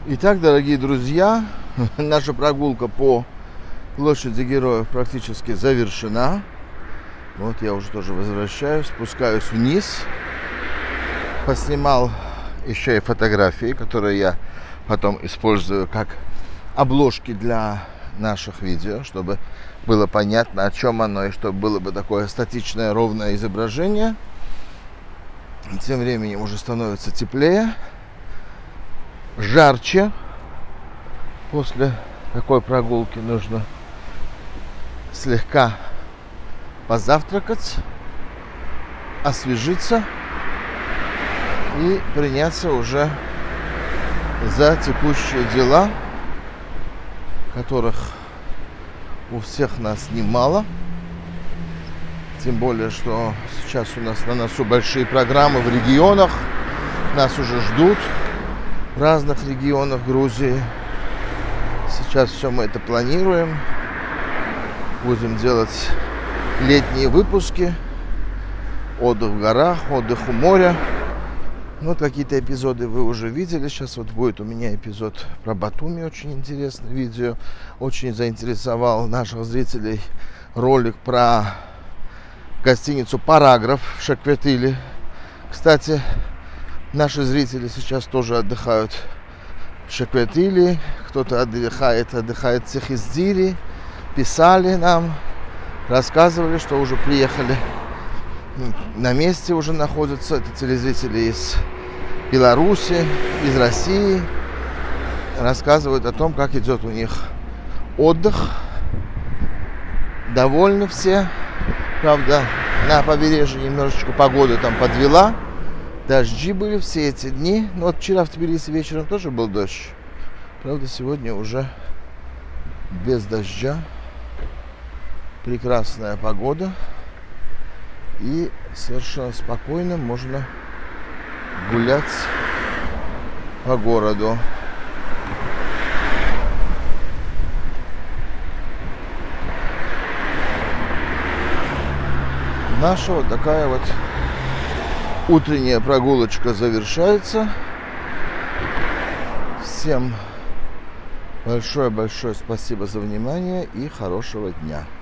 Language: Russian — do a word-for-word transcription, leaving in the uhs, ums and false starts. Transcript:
Итак, дорогие друзья, наша прогулка по площади Героев практически завершена. Вот я уже тоже возвращаюсь, спускаюсь вниз. Поснимал еще и фотографии, которые я потом использую как обложки для наших видео, чтобы было понятно, о чем оно, и чтобы было бы такое статичное, ровное изображение. Тем временем уже становится теплее, жарче. После такой прогулки нужно слегка позавтракать, освежиться и приняться уже за текущие дела, которых у всех нас немало. Тем более, что сейчас у нас на носу большие программы в регионах. Нас уже ждут в разных регионах Грузии. Сейчас все мы это планируем. Будем делать летние выпуски. Отдых в горах, отдых у моря. Вот какие-то эпизоды вы уже видели. Сейчас вот будет у меня эпизод про Батуми. Очень интересное видео. Очень заинтересовал наших зрителей ролик про гостиницу «Параграф» в Шакветиле. Кстати, наши зрители сейчас тоже отдыхают в Шакветиле. Кто-то отдыхает, отдыхает в Цехиздире. Писали нам, рассказывали, что уже приехали. На месте уже находятся. Это телезрители из Беларуси, из России. Рассказывают о том, как идет у них отдых. Довольны все. Правда, на побережье немножечко погода там подвела. Дожди были все эти дни. Но вот вчера в Тбилиси вечером тоже был дождь. Правда, сегодня уже без дождя. Прекрасная погода. И совершенно спокойно можно гулять по городу. Наша вот такая вот утренняя прогулочка завершается. Всем большое-большое спасибо за внимание и хорошего дня.